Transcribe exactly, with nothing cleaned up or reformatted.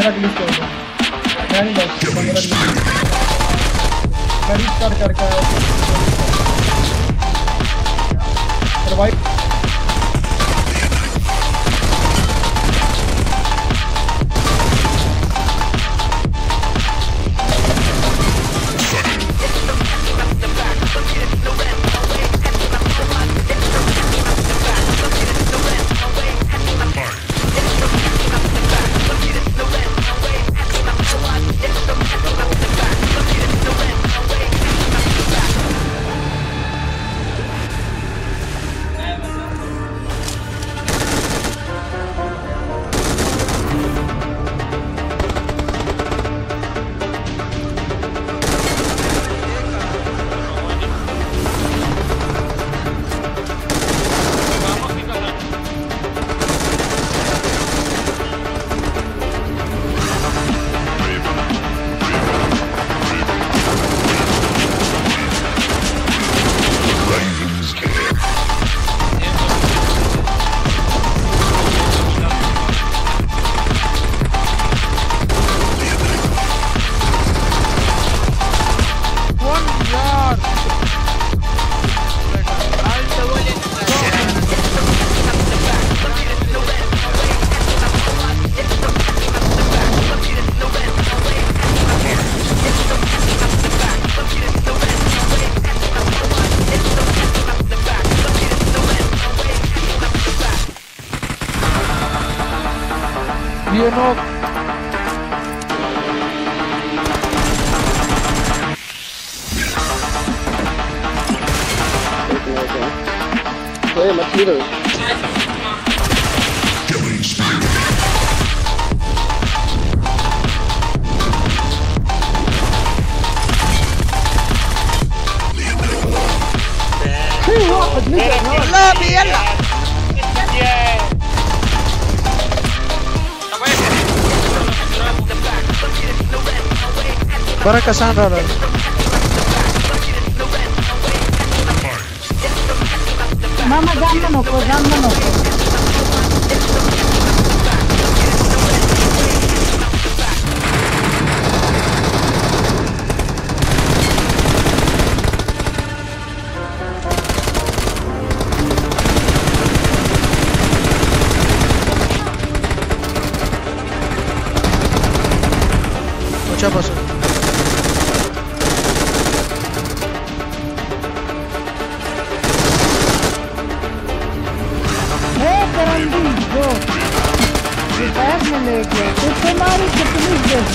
मेरा डिलीट कर दो, मैं नहीं लॉक करता, मेरा डिलीट मैं रिस्टार्ट करके survive you know Hey, much leader. في واحد نزل لا بيلا بركة ساندرا Mama jangan noko, jangan noko. Mucha pasó. Hey, Karandi, go. ये पैर में ले गया, तो तुम्हारी कितनी देर